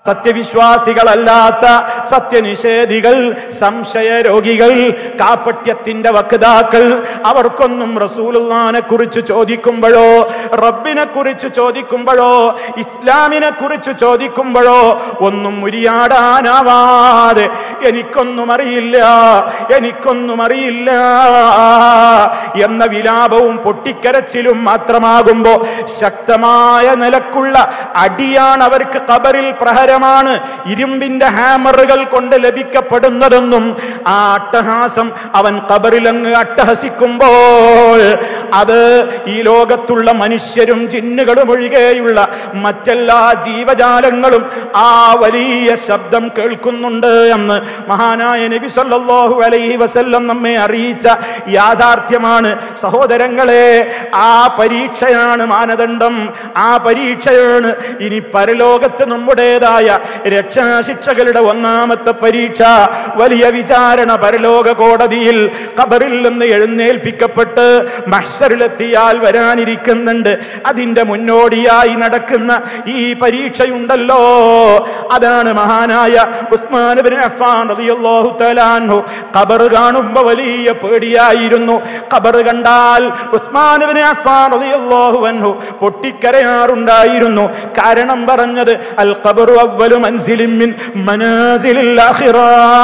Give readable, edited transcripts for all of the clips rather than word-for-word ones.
സത്യവിശ്വാസികളല്ലാത്ത സത്യനിഷേധികൾ, സംശയരോഗികൾ, കാപട്യത്തിന്റെ വക്താക്കൾ, അവർക്കൊന്നും റസൂലുള്ളാഹിനെ കുറിച്ച് ചോദിക്കുമ്പോഴോ, റബ്ബിനെ കുറിച്ച് ചോദിക്കുമ്പോഴോ, ഇസ്ലാമിനെ കുറിച്ച് ചോദിക്കുമ്പോഴോ ഒന്നും മുരിയാടാനാവാതെ എനിക്കൊന്നും അറിയില്ല എന്ന വിലാപവും പൊട്ടിക്കരച്ചിലും മാത്രമാകുമ്പോ ശക്തമായ നിലക്കുള്ള അടിയാണ് അവർക്ക് ഖബറിൽ പ്രഹരമാണ് ഇരുമ്പിന്റെ ഹാമറുകൾ കൊണ്ട് ലഭിക്കപ്പെടുന്നതെന്നും ആ അട്ടഹാസം അവൻ ഖബറിലങ്ങ് അട്ടഹസിക്കുമ്പോൾ അത് ഈ ലോകത്തുള്ള മനുഷ്യരും ജിന്നുകളും ഒഴികെയുള്ള മറ്റെല്ലാ ജീവജാലങ്ങളും ആ വലിയ ശബ്ദം കേൾക്കുന്നുണ്ട് എന്ന് മഹാനായ നബി സല്ലല്ലാഹു അലൈഹി വസല്ലം നമ്മെ അറിയിച്ച യാഥാർത്ഥ്യമാണ്. സഹോദരങ്ങളെ, ആ പരീക്ഷയാണ് മാനദണ്ഡം, ആ പരീക്ഷയാണ് ഇനി പരലോകത്ത് നമ്മുടേതായ രക്ഷാശിക്ഷകളുടെ ഒന്നാമത്തെ പരീക്ഷ. വലിയ വിചാരണ പരലോക കോടതിയിൽ ഖബറിൽ നിന്ന് എഴുന്നേൽപ്പിക്കപ്പെട്ട് മഹ്ശറിലെത്തിയാൽ വരാനിരിക്കുന്നുണ്ട്. അതിന്റെ മുന്നോടിയായി നടക്കുന്ന ഈ പരീക്ഷയുണ്ടല്ലോ, അതാണ് മഹാനായ ഉസ്മാൻ ഇബ്നു അഫ്ഫാൻ റളിയല്ലാഹു തആല അൻഹു ഖബർ കാണുമ്പോൾ വലിയ പേടിയായിരുന്നു. ഖബർ കണ്ടാൽ ഉസ്മാൻ ഇബ്നു അഫ്ഫാൻ റളിയല്ലാഹു അൻഹു പൊട്ടിക്കരയാറുണ്ടായിരുന്നു. കാരണം പറഞ്ഞത് അൽ ഖബറു അവ്വലു മൻസിലിൻ മിൻ മനാസിലിൽ ആഖിറ,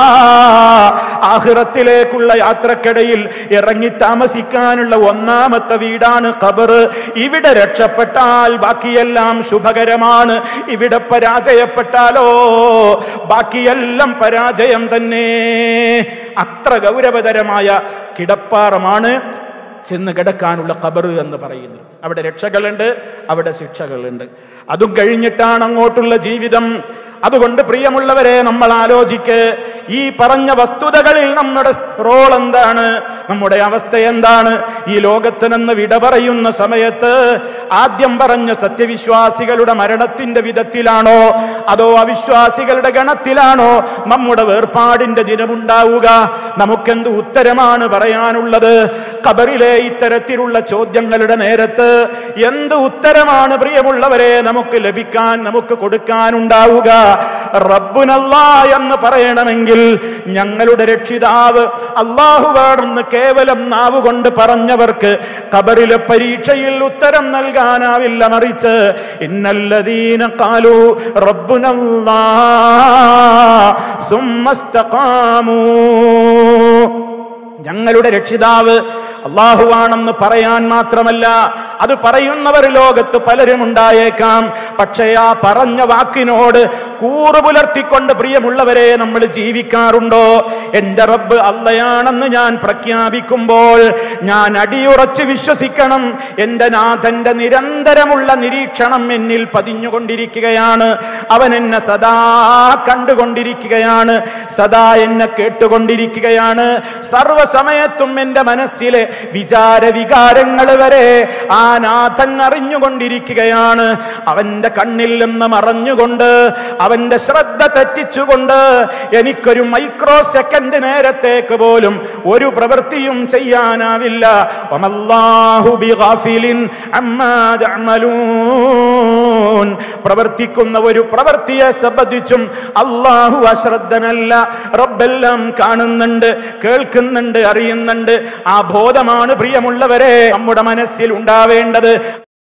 ആഖിറത്തിലേക്കുള്ള യാത്രക്കിടയിൽ ഇറങ്ങി താമസിക്കാനുള്ള ഒന്നാമത്തെ വീടാണ് ഖബർ. ഇവിടെ രക്ഷപ്പെട്ടാൽ ബാക്കിയെല്ലാം ശുഭകരമാണ്, ഇവിടെ പരാജയപ്പെട്ടാലോ ബാക്കിയെല്ലാം പരാജയം തന്നെ. അത്ര ഗൗരവതരമായ കിടപ്പാറമാണ് ചെന്ന് കിടക്കാനുള്ള ഖബർ എന്ന് പറയുന്നത്. അവിടെ രക്ഷകളുണ്ട്, അവിടെ ശിക്ഷകളുണ്ട്. അതും കഴിഞ്ഞിട്ടാണ് അങ്ങോട്ടുള്ള ജീവിതം. അതുകൊണ്ട് പ്രിയമുള്ളവരെ, നമ്മൾ ആലോചിക്ക്, ഈ പറഞ്ഞ വസ്തുതകളിൽ നമ്മുടെ റോൾ എന്താണ്, നമ്മുടെ അവസ്ഥ എന്താണ്? ഈ ലോകത്ത് നിന്ന് വിട പറയുന്ന സമയത്ത് ആദ്യം പറഞ്ഞ സത്യവിശ്വാസികളുടെ മരണത്തിന്റെ വിധത്തിലാണോ അതോ അവിശ്വാസികളുടെ ഗണത്തിലാണോ നമ്മുടെ വേർപാടിന്റെ ദിനമുണ്ടാവുക? നമുക്കെന്ത് ഉത്തരമാണ് പറയാനുള്ളത്? ഖബറിലെ ഇത്തരത്തിലുള്ള ചോദ്യങ്ങളുടെ നേരത്ത് എന്ത് ഉത്തരമാണ് പ്രിയമുള്ളവരെ നമുക്ക് ലഭിക്കാൻ, നമുക്ക് കൊടുക്കാനുണ്ടാവുക? റബ്ബുനല്ലാ എന്ന് പറയണമെങ്കിൽ ഞങ്ങളുടെ രക്ഷിതാവ് അല്ലാഹുവാണെന്ന് കേവലം നാവുകൊണ്ട് പറഞ്ഞവർക്ക് ഖബറിലെ പരീക്ഷയിൽ ഉത്തരം നൽകാനാവില്ല. മറിച്ച് ഇന്നല്ലദീന ഖാലൂ റബ്ബുനല്ലാ സുമ്മസ്തഖാമൂ, ഞങ്ങളുടെ രക്ഷിതാവ് അല്ലാഹുവാണെന്ന് പറയാൻ മാത്രമല്ല, അത് പറയുന്നവർ ലോകത്ത് പലരും ഉണ്ടായേക്കാം. പക്ഷേ ആ പറഞ്ഞ വാക്കിനോട് കൂറ് പുലർത്തിക്കൊണ്ട് പ്രിയമുള്ളവരെ നമ്മൾ ജീവിക്കാറുണ്ടോ? എന്റെ റബ്ബ് അള്ളയാണെന്ന് ഞാൻ പ്രഖ്യാപിക്കുമ്പോൾ ഞാൻ അടിയുറച്ച് വിശ്വസിക്കണം, എന്റെ നാഥന്റെ നിരന്തരമുള്ള നിരീക്ഷണം എന്നിൽ പതിഞ്ഞുകൊണ്ടിരിക്കുകയാണ്. അവൻ എന്നെ സദാ കണ്ടുകൊണ്ടിരിക്കുകയാണ്, സദാ എന്നെ കേട്ടുകൊണ്ടിരിക്കുകയാണ്. സർവസമയത്തും എന്റെ മനസ്സിലെ വിചാര വികാരങ്ങൾ വരെ ആ നാഥൻ അറിഞ്ഞുകൊണ്ടിരിക്കുകയാണ്. അവന്റെ കണ്ണിൽ നിന്ന് മറഞ്ഞുകൊണ്ട്, അവന്റെ ശ്രദ്ധ തെറ്റിച്ചുകൊണ്ട് എനിക്കൊരു മൈക്രോ സെക്കൻഡ് നേരത്തേക്ക് പോലും ഒരു പ്രവൃത്തിയും ചെയ്യാനാവില്ല. വമല്ലാഹു ബിഗാഫിലിൻ അമ്മാ തഅമലൂൻ, പ്രവർത്തിക്കുന്ന ഒരു പ്രവൃത്തിയെ സംബന്ധിച്ചും അല്ലാഹു അശ്രദ്ധനല്ല. റബ്ബെല്ലാം കാണുന്നുണ്ട്, കേൾക്കുന്നുണ്ട്, അറിയുന്നുണ്ട്. ആ ബോധമാണ് പ്രിയമുള്ളവരെ നമ്മുടെ മനസ്സിൽ ഉണ്ടാവേണ്ടത്.